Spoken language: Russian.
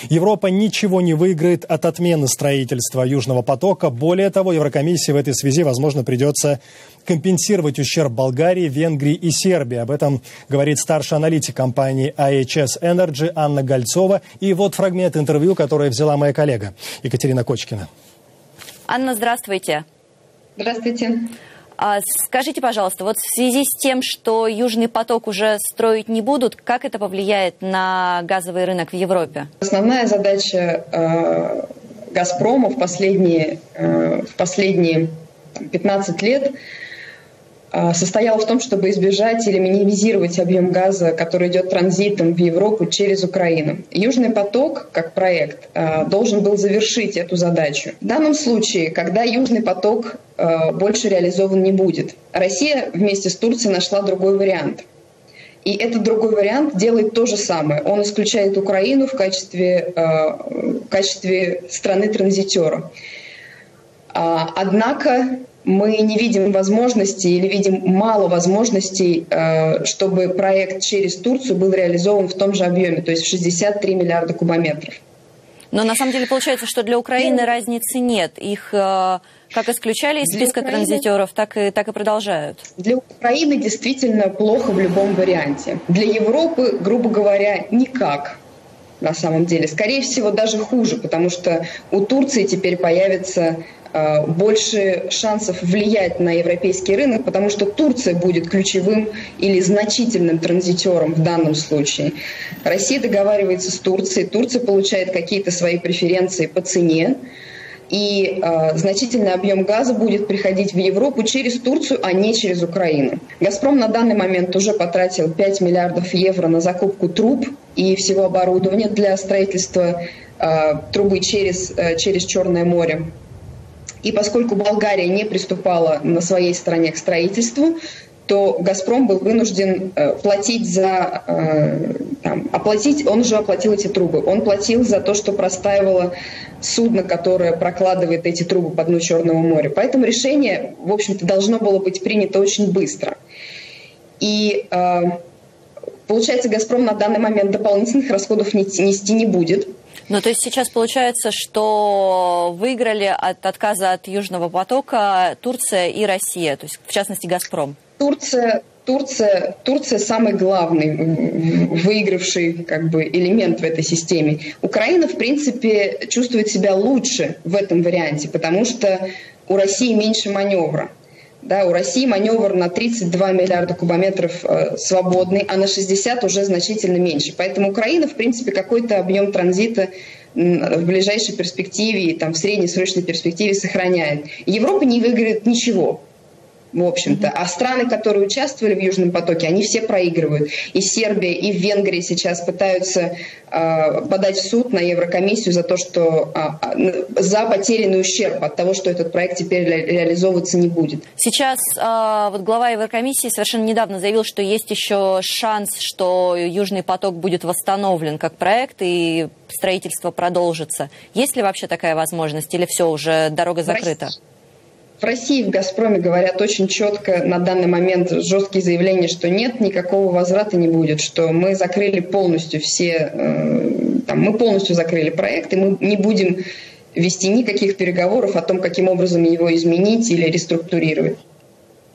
Европа ничего не выиграет от отмены строительства Южного потока. Более того, Еврокомиссии в этой связи, возможно, придется компенсировать ущерб Болгарии, Венгрии и Сербии. Об этом говорит старший аналитик компании IHS Energy Анна Гольцова. И вот фрагмент интервью, которое взяла моя коллега Екатерина Кочкина. Анна, здравствуйте. Здравствуйте. Скажите, пожалуйста, вот в связи с тем, что Южный поток уже строить не будут, как это повлияет на газовый рынок в Европе? Основная задача «Газпрома» в последние 15 лет состояла в том, чтобы избежать или минимизировать объем газа, который идет транзитом в Европу через Украину. Южный поток, как проект, должен был завершить эту задачу. В данном случае, когда Южный поток больше реализован не будет, Россия вместе с Турцией нашла другой вариант. И этот другой вариант делает то же самое. Он исключает Украину в качестве страны-транзитера. Однако мы не видим возможности или видим мало возможностей, чтобы проект через Турцию был реализован в том же объеме, то есть в 63 миллиарда кубометров. Но на самом деле получается, что для Украины разницы нет. Их как исключали из списка транзитеров, так и продолжают. Для Украины действительно плохо в любом варианте. Для Европы, грубо говоря, никак. На самом деле. Скорее всего, даже хуже, потому что у Турции теперь появится больше шансов влиять на европейский рынок, потому что Турция будет ключевым или значительным транзитером в данном случае. Россия договаривается с Турцией, Турция получает какие-то свои преференции по цене, и значительный объем газа будет приходить в Европу через Турцию, а не через Украину. «Газпром» на данный момент уже потратил 5 миллиардов евро на закупку труб и всего оборудования для строительства трубы через Черное море. И поскольку Болгария не приступала на своей стороне к строительству, то «Газпром» был вынужден платить он уже оплатил эти трубы. Он платил за то, что простаивало судно, которое прокладывает эти трубы по дну Черного моря. Поэтому решение, в общем-то, должно было быть принято очень быстро. И получается, «Газпром» на данный момент дополнительных расходов нести не будет. Ну, то есть сейчас получается, что выиграли от отказа от Южного потока Турция и Россия, то есть в частности «Газпром». Турция самый главный выигравший элемент в этой системе. Украина, в принципе, чувствует себя лучше в этом варианте, потому что у России меньше маневра. Да, у России маневр на 32 миллиарда кубометров свободный, а на 60 уже значительно меньше. Поэтому Украина, в принципе, какой-то объем транзита в ближайшей перспективе и в среднесрочной перспективе сохраняет. Европа не выиграет ничего, в общем-то. А страны, которые участвовали в Южном потоке, они все проигрывают. И Сербия, и Венгрия сейчас пытаются подать в суд на Еврокомиссию за то, что за потерянный ущерб от того, что этот проект теперь реализовываться не будет. Сейчас вот глава Еврокомиссии совершенно недавно заявил, что есть еще шанс, что Южный поток будет восстановлен как проект и строительство продолжится. Есть ли вообще такая возможность или все, уже дорога закрыта? В России, в «Газпроме» говорят очень четко на данный момент жесткие заявления, что нет, никакого возврата не будет, что мы закрыли полностью мы полностью закрыли проект, и мы не будем вести никаких переговоров о том, каким образом его изменить или реструктурировать.